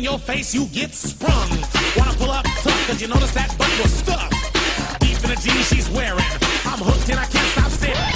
in your face, you get sprung. Wanna pull up tough, cause you notice that butt was stuffed deep in the jeans she's wearing. I'm hooked and I can't stop staring.